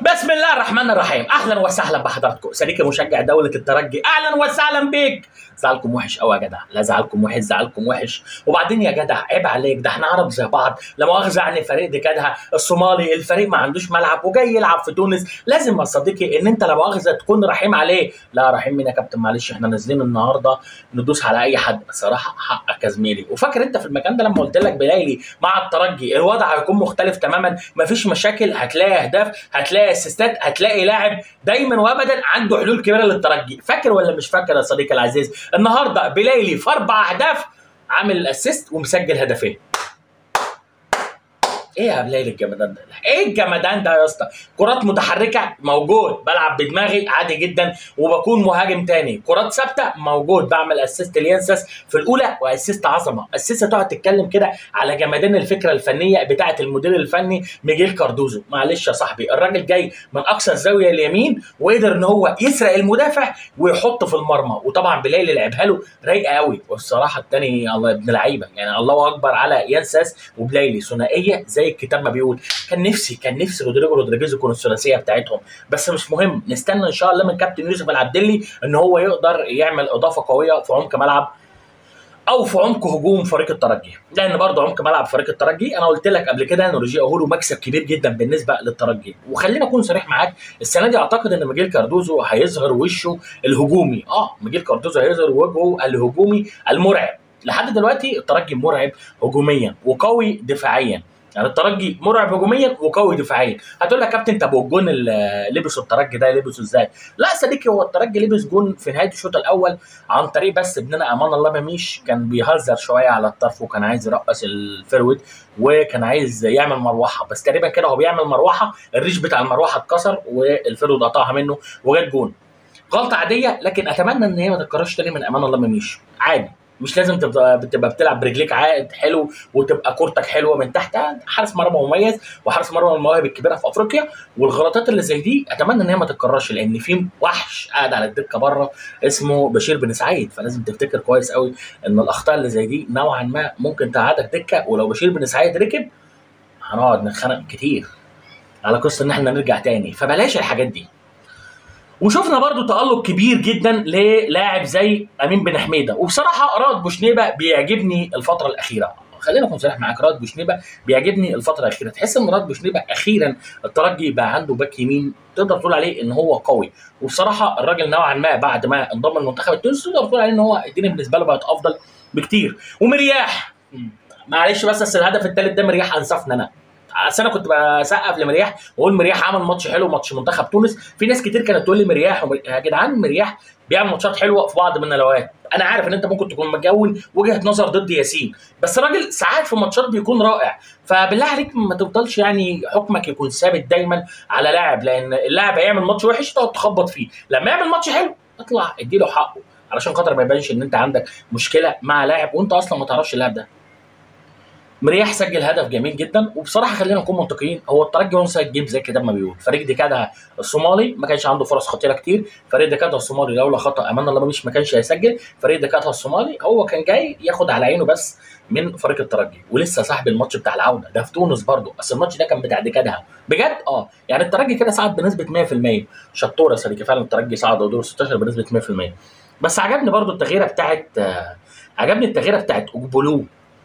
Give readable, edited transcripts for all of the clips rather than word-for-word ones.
بسم الله الرحمن الرحيم. اهلا وسهلا بحضراتكم صديقي مشجع دوله الترجي، اهلا وسهلا بيك. زعلكم وحش قوي يا جدع، لا زعلكم وحش، زعلكم وحش. وبعدين يا جدع عيب عليك، ده احنا عرب زي بعض. لا مؤاخذه يعني فريق دي كده الصومالي، الفريق ما عندوش ملعب وجاي يلعب في تونس، لازم يا صديقي ان انت لا مؤاخذه تكون رحيم عليه. لا رحيم مين يا كابتن؟ معلش احنا نازلين النهارده ندوس على اي حد بصراحه، حقك يا زميلي. وفاكر انت في المكان ده لما قلت لك بلايلي مع الترجي الوضع هيكون مختلف تماما، مفيش مشاكل، هتلاقي اهداف، هتلاقي اسيستات، هتلاقي لاعب دايما وابدا عنده حلول كبيره للترجي. فاكر ولا مش فاكر يا صديقي العزيز؟ النهارده بلايلي في 4 اهداف عامل الاسيست ومسجل هدفين. ايه يا بليل الجمدان ده؟ ايه الجمدان ده يا اسطى؟ كرات متحركه موجود، بلعب بدماغي عادي جدا وبكون مهاجم تاني. كرات ثابته موجود، بعمل اسيست ليانساس في الاولى واسيست عظمه. اسيست تقعد تتكلم كده على جمدان الفكره الفنيه بتاعه المدير الفني ميجيل كاردوزو. معلش يا صاحبي، الراجل جاي من اقصى الزاويه اليمين وقدر ان هو يسرق المدافع ويحط في المرمى. وطبعا بليل لعبها له رايقه قوي. والصراحه الثاني الله ابن لعيبه، يعني الله اكبر على يانساس وبلايلي، ثنائيه زي الكتاب ما بيقول. كان نفسي رودريجو يكون الثلاثيه بتاعتهم، بس مش مهم، نستنى ان شاء الله من كابتن يوسف العبدلي ان هو يقدر يعمل اضافه قويه في عمق ملعب او في عمق هجوم فريق الترجي. لان برضه عمق ملعب فريق الترجي انا قلت لك قبل كده ان روجيه هولو مكسب كبير جدا بالنسبه للترجي. وخلينا اكون صريح معاك، السنه دي اعتقد ان ميجيل كاردوزو هيظهر وشه الهجومي. ميجيل كاردوزو هيظهر وجهه الهجومي المرعب. لحد دلوقتي الترجي مرعب هجوميا وقوي دفاعيا، يعني الترجي مرعب هجوميا وقوي دفاعيا. هتقول لك كابتن طب والجون اللي لبسه الترجي ده لبسه ازاي؟ لا صديقي، هو الترجي لبس جون في نهايه الشوط الاول عن طريق بس ابننا امان الله مميش كان بيهزر شويه على الطرف وكان عايز يرقص الفيرود وكان عايز يعمل مروحه، بس تقريبا كده هو بيعمل مروحه الريش بتاع المروحه اتكسر والفيرود قطعها منه وجت جون. غلطه عاديه، لكن اتمنى ان هي ما تتكررش تاني من امان الله مميش. عادي، مش لازم تبقى بتلعب برجليك عائد حلو وتبقى كورتك حلوه من تحت. حارس مرمى مميز وحارس مرمى من المواهب الكبيره في افريقيا، والغلطات اللي زي دي اتمنى ان هي ما تتكررش، لان في وحش قاعد على الدكه بره اسمه بشير بن سعيد. فلازم تفتكر كويس قوي ان الاخطاء اللي زي دي نوعا ما ممكن تقعدك دكه، ولو بشير بن سعيد ركب هنقعد نتخانق كتير على قصه ان احنا نرجع تاني، فبلاش الحاجات دي. وشفنا برضو تألق كبير جدا للاعب زي امين بن حميده. وبصراحه رائد بوشنيبه بيعجبني الفتره الاخيره، خلينا اكون صريح معاك، رائد بوشنيبه بيعجبني الفتره الاخيره. تحس ان رائد بوشنيبه اخيرا الترجي بقى عنده باك يمين تقدر تقول عليه ان هو قوي. وبصراحه الراجل نوعا ما بعد ما انضم المنتخب التونسي تقدر تقول عليه ان هو الدنيا بالنسبه له بقت افضل بكتير. ومرياح معلش بس الهدف الثالث ده مرياح انصفنا انا. انا كنت بسقف لمرياح واقول مرياح عمل ماتش حلو، ماتش منتخب تونس. في ناس كتير كانت تقول لي مرياح يا جدعان مرياح بيعمل ماتشات حلوه في بعض من الاوقات. انا عارف ان انت ممكن تكون مجون وجهه نظر ضد ياسين، بس الراجل ساعات في ماتشات بيكون رائع. فبالله عليك ما تفضلش يعني حكمك يكون ثابت دايما على لاعب، لان اللاعب هيعمل ماتش وحش تقعد تخبط فيه، لما يعمل ماتش حلو اطلع اديله حقه علشان خاطر ما يبانش ان انت عندك مشكله مع لاعب وانت اصلا ما تعرفش اللاعب ده. مرياح سجل هدف جميل جدا. وبصراحه خلينا نكون منطقيين، هو الترجي وان سايد جيم زي كده ما بيقول. فريق دكادها الصومالي ما كانش عنده فرص خطيره كتير. فريق دكادها الصومالي لولا خطا امان الله مش ما كانش هيسجل. فريق دكادها الصومالي هو كان جاي ياخد على عينه بس من فريق الترجي، ولسه صاحب الماتش بتاع العوده ده في تونس برضه. اصل الماتش ده كان بتاع دكادها بجد. يعني الترجي كده صعد بنسبه 100%. شطوره يا صديقي، فعلا الترجي صعد دور 16 بنسبه 100%. بس عجبني برضه التغييره بتاعت اوجبولو.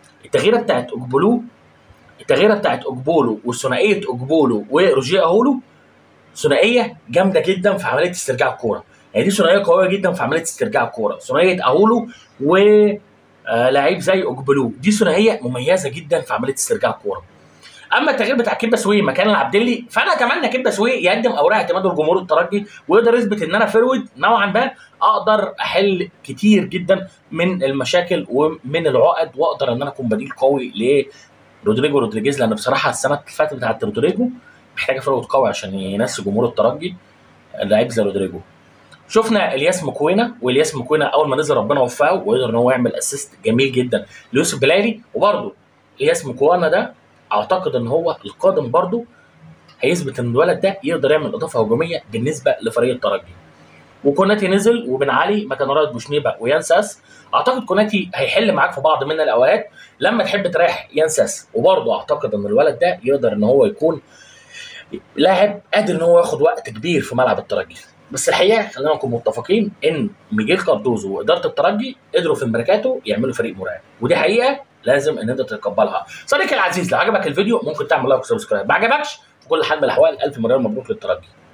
التغييره بتاعت اوجبولو وثنائيه اوجبولو وروجيه هولو ثنائيه جامده جدا في عمليه استرجاع الكوره. يعني دي ثنائيه قويه جدا في عمليه استرجاع الكوره. ثنائيه اهولو ولاعيب زي اوجبولو دي ثنائيه مميزه جدا في عمليه استرجاع الكوره. اما التغيير بتاع كيبا سويه مكان العبدلي، فانا اتمنى كيبا سويه يقدم اوراق اعتماده لجمهور الترجي ويقدر يثبت ان انا فيرود نوعا ما اقدر احل كتير جدا من المشاكل ومن العقد، واقدر ان انا اكون بديل قوي رودريجيز. لان بصراحه السنه اللي فاتت بتاعت رودريجو محتاجه فيرود قوي عشان ينسي جمهور الترجي لعيب زي رودريجو. شفنا الياس مكوينه اول ما نزل ربنا وفقه وقدر ان هو يعمل اسيست جميل جدا ليوسف بلالي. وبرده الياس مكوينه ده اعتقد ان هو القادم برده هيثبت ان الولد ده يقدر يعمل اضافه هجوميه بالنسبه لفريق الترجي. وكوناتي نزل وبن علي مكان رائد بوشنيبه ويانساس. اعتقد كوناتي هيحل معاك في بعض من الاوقات لما تحب تريح يانساس، وبرضه اعتقد ان الولد ده يقدر ان هو يكون لاعب قادر ان هو ياخد وقت كبير في ملعب الترجي. بس الحقيقه خلينا نكون متفقين ان ميجيل كاردوزو واداره الترجي قدروا في الميركاتو يعملوا فريق مرعب، ودي حقيقه لازم ان انت تتقبلها. صديقي العزيز، لو عجبك الفيديو ممكن تعمل لايك وسبسكرايب، ما عجبكش في كل حال من الاحوال الف مليون مبروك للترجي.